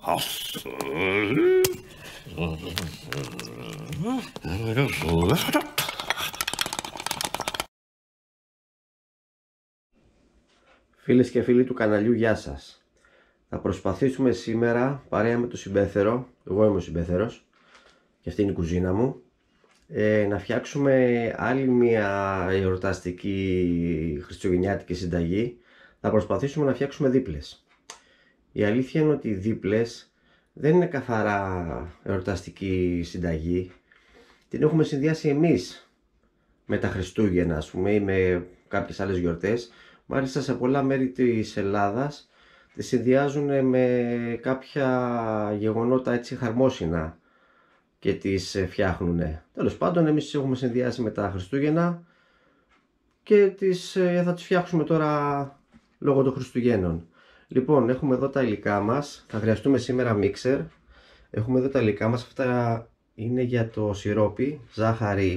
Φίλες και φίλοι του καναλιού, γεια σας. Θα προσπαθήσουμε σήμερα παρέα με το συμπέθερο, εγώ είμαι ο συμπέθερος και αυτή είναι η κουζίνα μου, να φτιάξουμε άλλη μια εορταστική χριστουγεννιάτικη συνταγή. Θα προσπαθήσουμε να φτιάξουμε δίπλες. Η αλήθεια είναι ότι οι δίπλες δεν είναι καθαρά εορταστική συνταγή. Την έχουμε συνδυάσει εμείς με τα Χριστούγεννα, ας πούμε, ή με κάποιες άλλες γιορτές. Μάλιστα σε πολλά μέρη της Ελλάδας τις συνδυάζουν με κάποια γεγονότα έτσι χαρμόσυνα και τις φτιάχνουν. Τέλος πάντων, εμείς τις έχουμε συνδυάσει με τα Χριστούγεννα και θα τις φτιάξουμε τώρα λόγω των Χριστουγέννων. Λοιπόν, έχουμε εδώ τα υλικά μας. Θα χρειαστούμε σήμερα μίξερ. Έχουμε εδώ τα υλικά μας. Αυτά είναι για το σιρόπι, ζάχαρη,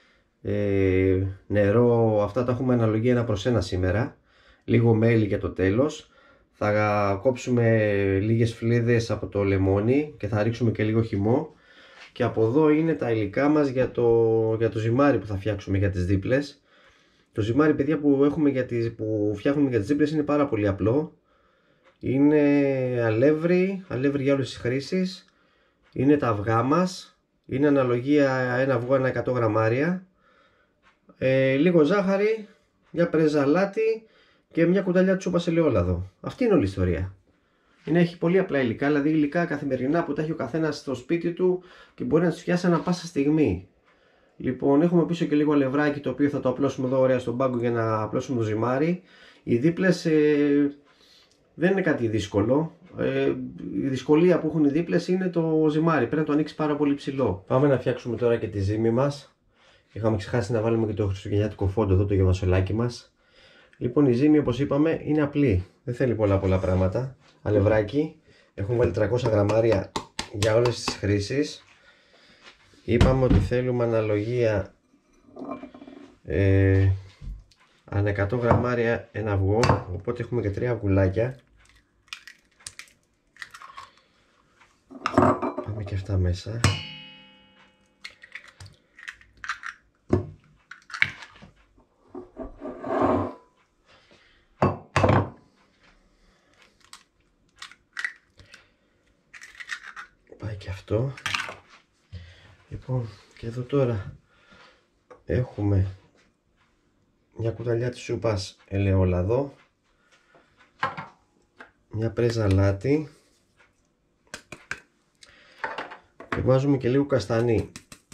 νερό. Αυτά τα έχουμε αναλογία 1/1 σήμερα. Λίγο μέλι για το τέλος. Θα κόψουμε λίγες φλίδες από το λεμόνι και θα ρίξουμε και λίγο χυμό. Και από εδώ είναι τα υλικά μας για το ζυμάρι που θα φτιάξουμε για τις δίπλες. Το ζυμάρι, παιδιά, που φτιάχνουμε για τις δίπλες είναι πάρα πολύ απλό. Είναι αλεύρι για όλες τις χρήσεις. Είναι τα αυγά μας. Είναι αναλογία ένα αυγό, 100 γραμμάρια. Λίγο ζάχαρη, μια πρέζα αλάτι και μια κουταλιά τσούπας ελαιόλαδο. Αυτή είναι όλη η ιστορία. Έχει πολύ απλά υλικά, δηλαδή υλικά καθημερινά που τα έχει ο καθένας στο σπίτι του και μπορεί να τις φτιάσει ανά πάσα στιγμή. Λοιπόν, έχουμε πίσω και λίγο αλευράκι, το οποίο θα το απλώσουμε εδώ ωραία στον πάγκο για να απλώσουμε το ζυμάρι. Οι δίπλες δεν είναι κάτι δύσκολο. Η δυσκολία που έχουν οι δίπλες είναι το ζυμάρι. Πρέπει να το ανοίξει πάρα πολύ ψηλό. Πάμε να φτιάξουμε τώρα και τη ζύμη μας. Είχαμε ξεχάσει να βάλουμε και το χριστουγεννιάτικο φόντο εδώ, το γεμασολάκι μας. Λοιπόν, η ζύμη, όπως είπαμε, είναι απλή. Δεν θέλει πολλά πράγματα. Αλευράκι. Έχουμε βάλει 300 γραμμάρια για όλες τις χρήσεις. Είπαμε ότι θέλουμε αναλογία ανά 100 γραμμάρια ένα αυγό. Οπότε έχουμε και 3 αυγουλάκια. Πάμε και αυτά μέσα. Πάει και αυτό. Λοιπόν, και εδώ τώρα έχουμε μια κουταλιά της σούπας ελαιόλαδο, μια πρέζα αλάτι και βάζουμε και λίγο καστανί,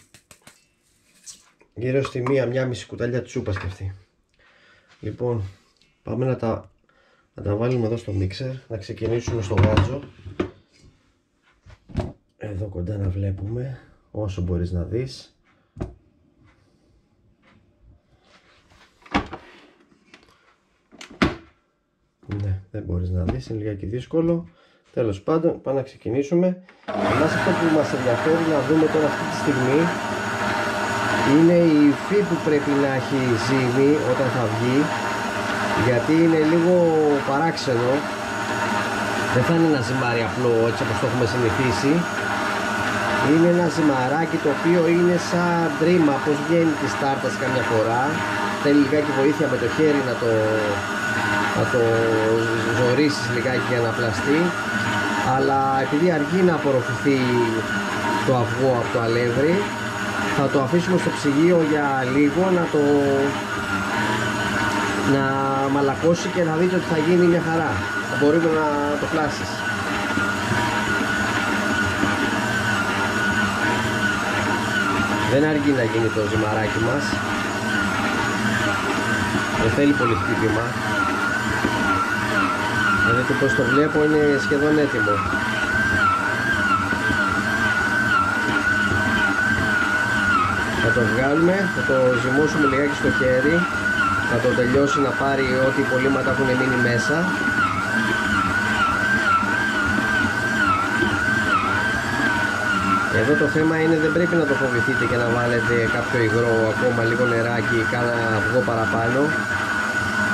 γύρω στη μία μισή κουταλιά της σούπας και αυτή. Λοιπόν, πάμε να τα βάλουμε εδώ στο μίξερ, να ξεκινήσουμε στο γάτζο. Εδώ κοντά να βλέπουμε όσο μπορείς να δεις. Ναι, δεν μπορείς να δεις, είναι λιγάκι δύσκολο. Τέλος πάντων, πάμε να ξεκινήσουμε. Εμάς αυτό που μας ενδιαφέρει να δούμε τώρα αυτή τη στιγμή είναι η υφή που πρέπει να έχει η ζύμη όταν θα βγει, γιατί είναι λίγο παράξενο. Δεν θα είναι ένα ζυμάρι απλό έτσι όπως το έχουμε συνηθίσει. Είναι ένα ζυμαράκι το οποίο είναι σαν ντρίμα, πως βγαίνει της τάρτας καμιά φορά. Θέλει λιγάκι βοήθεια με το χέρι να το ζορίσεις λιγάκι για να πλαστεί. Αλλά επειδή αργεί να απορροφηθεί το αυγό από το αλεύρι, θα το αφήσουμε στο ψυγείο για λίγο να μαλακώσει και να δείτε ότι θα γίνει μια χαρά. Θα μπορείτε να το πλάσεις. Δεν αργεί να γίνει το ζυμαράκι μας. Δεν θέλει πολύ χτύπημα. Δηλαδή πως το βλέπω είναι σχεδόν έτοιμο. Θα το βγάλουμε, θα το ζυμώσουμε λιγάκι στο χέρι. Θα το τελειώσει να πάρει ό,τι υπολείμματα έχουν μείνει μέσα. Εδώ το θέμα είναι δεν πρέπει να το φοβηθείτε και να βάλετε κάποιο υγρό, ακόμα λίγο νεράκι, κάνα αυγό παραπάνω.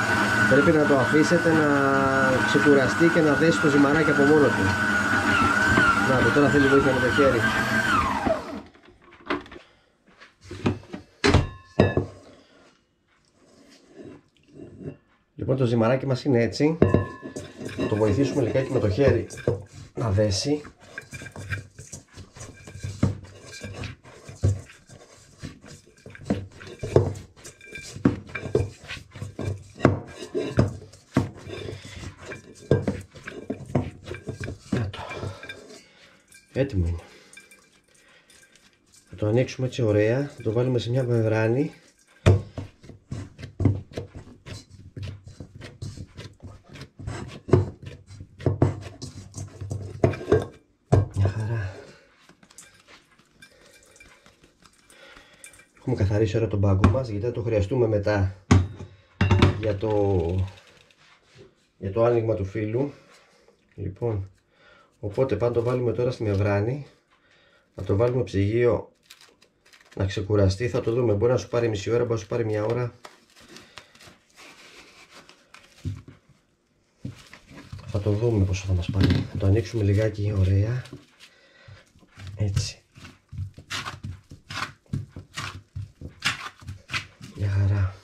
Πρέπει να το αφήσετε να ξεκουραστεί και να δέσει το ζυμαράκι από μόνο του. Να, τώρα θέλει βοήθεια με το χέρι. Λοιπόν, το ζυμαράκι μας είναι έτσι. Θα το βοηθήσουμε λιγάκι με το χέρι να δέσει. Έτοιμο είναι. Θα το ανοίξουμε έτσι ωραία, θα το βάλουμε σε μια μεμβράνη. Μια χαρά. Έχουμε καθαρίσει ώρα τον πάγκο μας, γιατί θα το χρειαστούμε μετά για το άνοιγμα του φύλλου. Λοιπόν, οπότε πάντα το βάλουμε τώρα στη μεμβράνη. Να το βάλουμε ψυγείο να ξεκουραστεί. Θα το δούμε. Μπορεί να σου πάρει μισή ώρα, μπορεί να σου πάρει μια ώρα. Θα το δούμε πόσο θα μας πάρει. Θα το ανοίξουμε λιγάκι ωραία. Έτσι. Μια χαρά.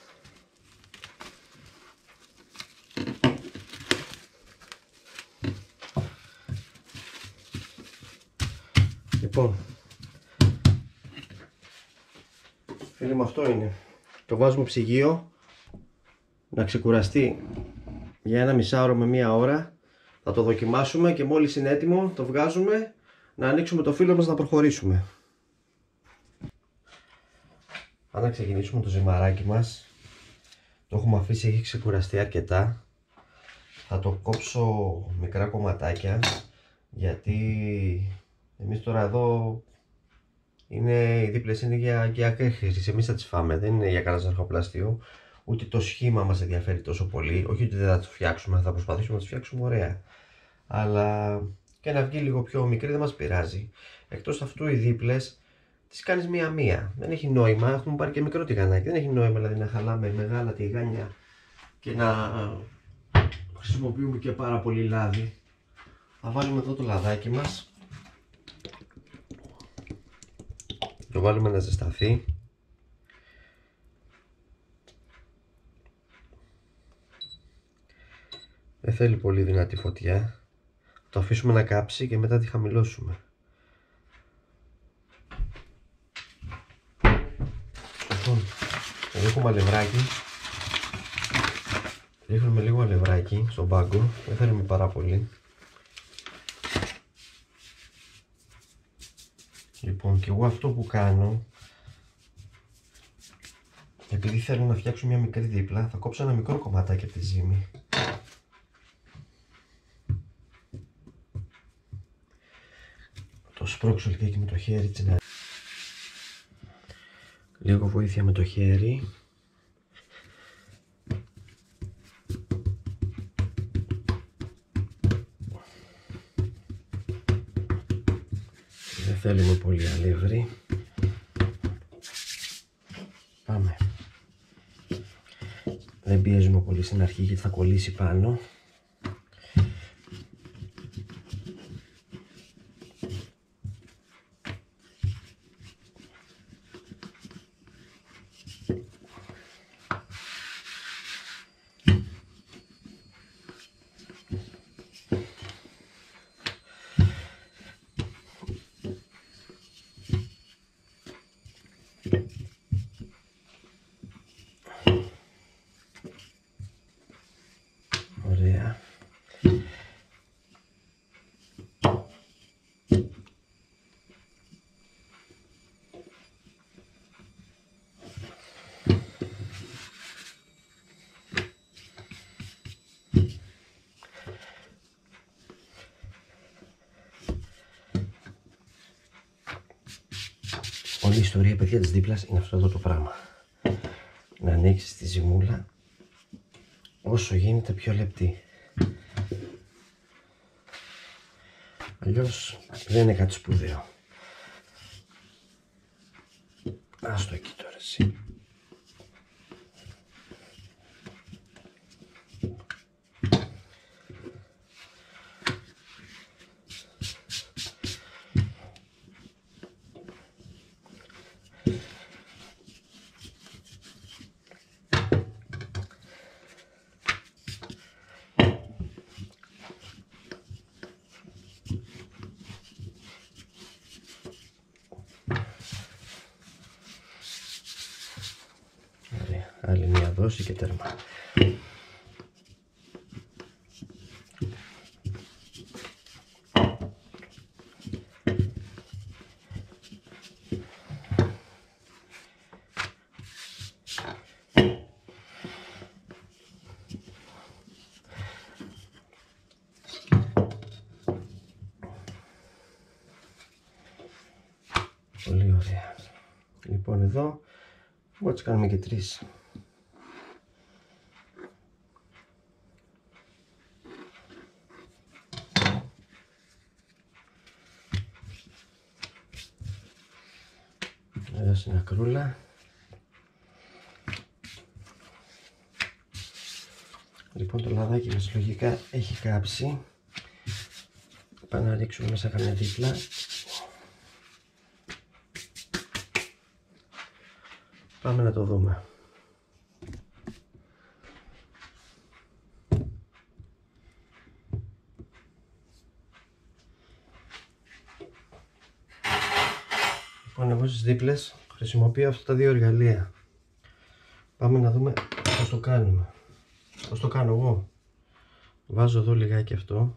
Λοιπόν, φίλοι μου, αυτό είναι. Το βάζουμε ψυγείο να ξεκουραστεί για ένα μισάωρο με μία ώρα. Θα το δοκιμάσουμε και μόλις είναι έτοιμο το βγάζουμε να ανοίξουμε το φύλλο μας να προχωρήσουμε. Αν ξεκινήσουμε το ζυμαράκι μας, το έχουμε αφήσει, έχει ξεκουραστεί αρκετά. Θα το κόψω μικρά κομματάκια, γιατί εμείς τώρα εδώ οι δίπλες είναι για ακραίχρηση. Εμείς θα τις φάμε, δεν είναι για κανένα ζαχαροπλαστείο. Ούτε το σχήμα μας ενδιαφέρει τόσο πολύ. Όχι ότι δεν θα το φτιάξουμε, θα προσπαθήσουμε να το φτιάξουμε ωραία. Αλλά και να βγει λίγο πιο μικρή δεν μας πειράζει. Εκτός αυτού οι δίπλες τις κάνεις μία-μία. Δεν έχει νόημα, έχουμε πάρει και μικρό τηγανάκι. Δεν έχει νόημα δηλαδή να χαλάμε μεγάλα τηγάνια και να χρησιμοποιούμε και πάρα πολύ λάδι. Θα βάλουμε εδώ το λαδάκι μας. Το βάλουμε να ζεσταθεί. Δεν θέλει πολύ δυνατή φωτιά. Το αφήσουμε να κάψει και μετά τη χαμηλώσουμε. Λοιπόν, εδώ έχουμε αλευράκι. Ρίχνουμε λίγο αλευράκι στον πάγκο. Δεν θέλουμε πάρα πολύ. Λοιπόν, και εγώ αυτό που κάνω, επειδή θέλω να φτιάξω μια μικρή δίπλα, θα κόψω ένα μικρό κομματάκι από τη ζύμη. Το σπρώξω λιγάκι με το χέρι, έτσι να... Λίγο βοήθεια με το χέρι. Δεν θέλουμε πολύ αλεύρι. Πάμε. Δεν πιέζουμε πολύ στην αρχή γιατί θα κολλήσει πάνω. Ωραία. Όλη η ιστορία, παιδιά, της δίπλας είναι αυτό εδώ το πράγμα. Να ανοίξεις τη ζυμούλα όσο γίνεται πιο λεπτή. Αλλιώς δεν είναι κάτι σπουδαίο. Άστο εκεί τώρα εσύ. στρώσει και τέρμα. Πολύ ωραία. Λοιπόν, εδώ μπορούμε να τις κάνουμε και 3. Εδώ στην ακρούλα. Λοιπόν, το λαδάκι μας λογικά έχει κάψει. Πάμε να ρίξουμε μέσα καμιά δίπλα. Πάμε να το δούμε. Λοιπόν, εγώ στις δίπλες χρησιμοποιώ αυτά τα δύο εργαλεία. Πάμε να δούμε πώς το κάνουμε. Πώς το κάνω εγώ. Βάζω εδώ λιγάκι αυτό.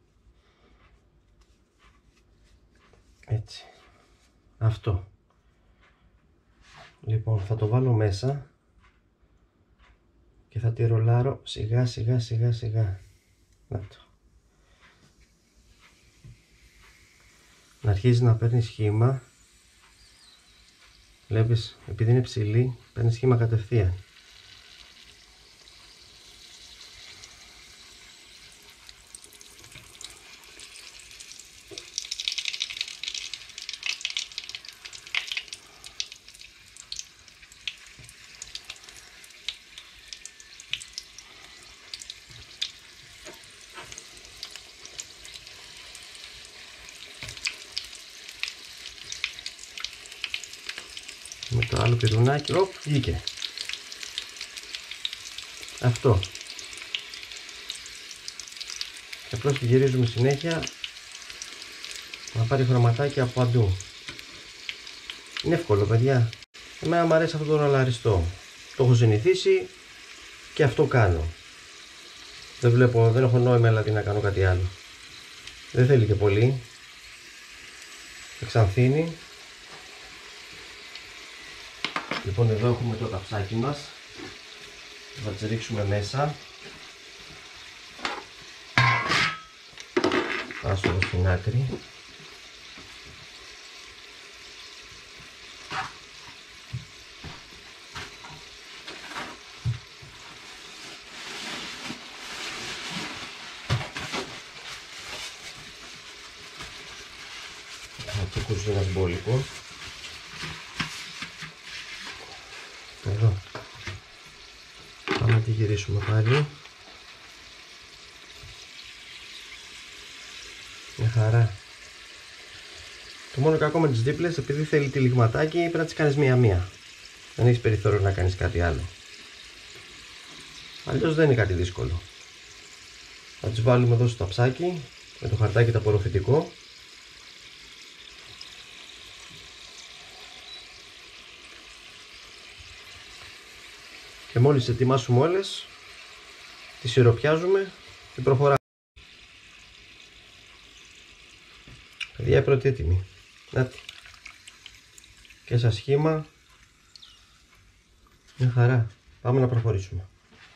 Έτσι. Αυτό. Λοιπόν, θα το βάλω μέσα και θα τη ρολάρω σιγά σιγά. Να το. Να αρχίζει να παίρνει σχήμα. Βλέπεις, επειδή είναι ψηλή, παίρνει σχήμα κατευθείαν. Με το άλλο πυρουνάκι, βγήκε. Αυτό. Και απλώς τη γυρίζουμε συνέχεια να πάρει χρωματάκι από παντού. Είναι εύκολο, παιδιά. Εμένα μου αρέσει αυτό το ρολαριστό. Το έχω συνηθίσει και αυτό κάνω. Δεν έχω νόημα δηλαδή να κάνω κάτι άλλο. Δεν θέλει και πολύ. Εξανθύνει. Λοιπόν, εδώ έχουμε το καψάκι μας. Θα τις ρίξουμε μέσα. Πάσω εδώ στην άκρη. Θα το κούσει ένα μπόλικο. Εδώ. Πάμε να τη γυρίσουμε πάλι. Μια χαρά. Το μόνο κακό με τις δίπλες, επειδή θέλει τυλιγματάκι, πρέπει να τις κάνεις μία-μία. Δεν έχεις περιθώριο να κάνεις κάτι άλλο. Αλλιώς δεν είναι κάτι δύσκολο. Θα τις βάλουμε εδώ στο ταψάκι, με το χαρτάκι το απορροφητικό. Και μόλις ετοιμάσουμε όλες, τις σιροπιάζουμε και προχωράμε. Παιδιά, η πρώτη έτοιμη. Νάτι. Και σαν σχήμα. Μια χαρά. Πάμε να προχωρήσουμε.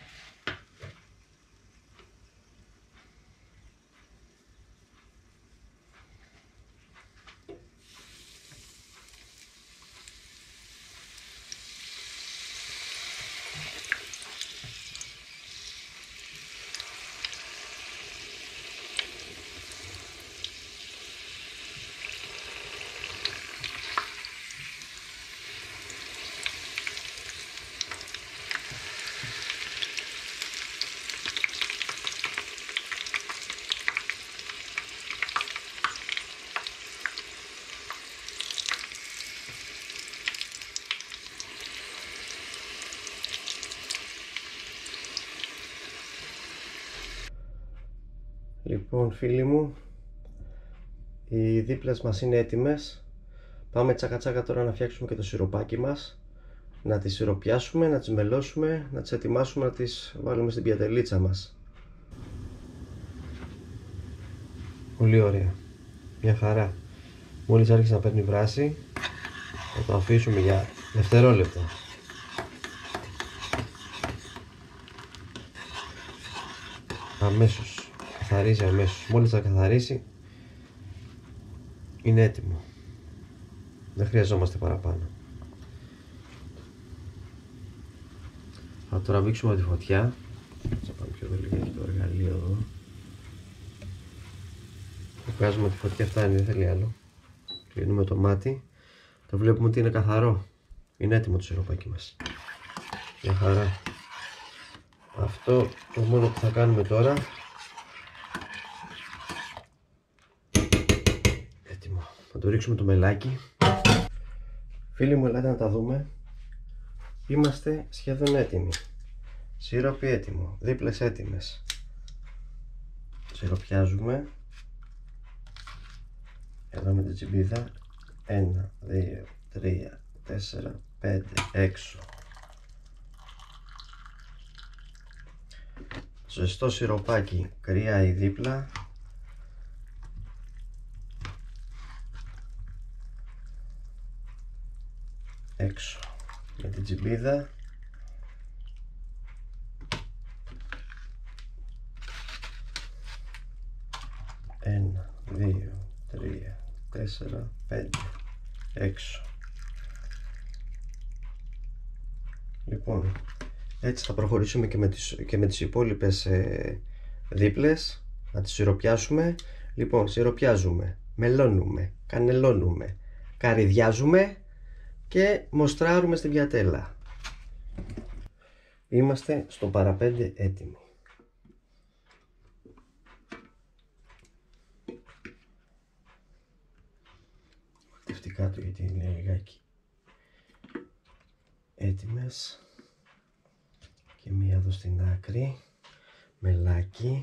Λοιπόν, φίλοι μου, οι δίπλες μας είναι έτοιμες. Πάμε τσάκα τσάκα τώρα να φτιάξουμε και το σιροπάκι μας. να τις σιροπιάσουμε, να τις μελώσουμε, να τις ετοιμάσουμε, να τις βάλουμε στην πιατελίτσα μας. Πολύ ωραία, μια χαρά. Μόλις άρχισε να παίρνει βράση, θα το αφήσουμε για δευτερόλεπτα. Αμέσως, καθαρίζει αμέσως. Μόλις θα καθαρίσει, είναι έτοιμο. Δεν χρειαζόμαστε παραπάνω. Θα το τραβήξουμε τη φωτιά. Θα πάμε πιο λίγο το εργαλείο εδώ. Βγάζουμε τη φωτιά, φτάνει, δεν θέλει άλλο. Κλείνουμε το μάτι. Το βλέπουμε ότι είναι καθαρό. Είναι έτοιμο το σιροπάκι μας. Μια χαρά. Αυτό το μόνο που θα κάνουμε τώρα. Έτοιμο. Θα το ρίξουμε το μελάκι. Φίλοι μου, ελάτε να τα δούμε. Είμαστε σχεδόν έτοιμοι. Σιρόπι έτοιμο. Δίπλες έτοιμες. Σιροπιάζουμε. Εδώ με την τσιμπίδα. 1, 2, 3, 4, 5, έξω. Ζεστό σιροπάκι, κρυάει δίπλα. Έξω με την τσιμπίδα. Ένα, 2, 3, 4, 5, έξω. Λοιπόν, έτσι θα προχωρήσουμε και με τις υπόλοιπες δίπλες. Να τις σιροπιάσουμε. Λοιπόν, σιροπιάζουμε, μελώνουμε, κανελώνουμε, καρυδιάζουμε και μοστράρουμε στην πιατέλα. Είμαστε στο παραπέντε έτοιμοι. Χτυφτικά του, γιατί είναι λιγάκι έτοιμες. Και μία εδώ στην άκρη. Μελάκι.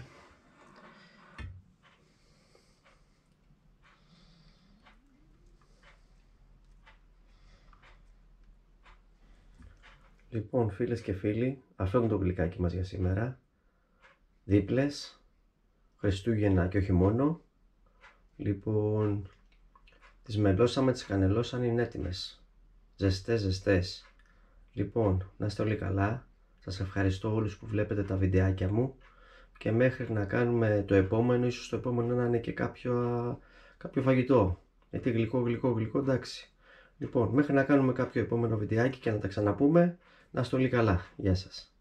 Λοιπόν, φίλες και φίλοι, αυτό είναι το γλυκάκι μας για σήμερα. Δίπλες, Χριστούγεννα και όχι μόνο. Λοιπόν, τις μελώσαμε, τις κανελώσαν, είναι έτοιμες. Ζεστές. Λοιπόν, να είστε όλοι καλά. Σας ευχαριστώ όλους που βλέπετε τα βιντεάκια μου. Και μέχρι να κάνουμε το επόμενο, ίσως το επόμενο να είναι και κάποιο φαγητό. Γιατί γλυκό, εντάξει. Λοιπόν, μέχρι να κάνουμε κάποιο επόμενο βιντεάκι και να τα ξαναπούμε, να είστε όλοι καλά. Γεια σας.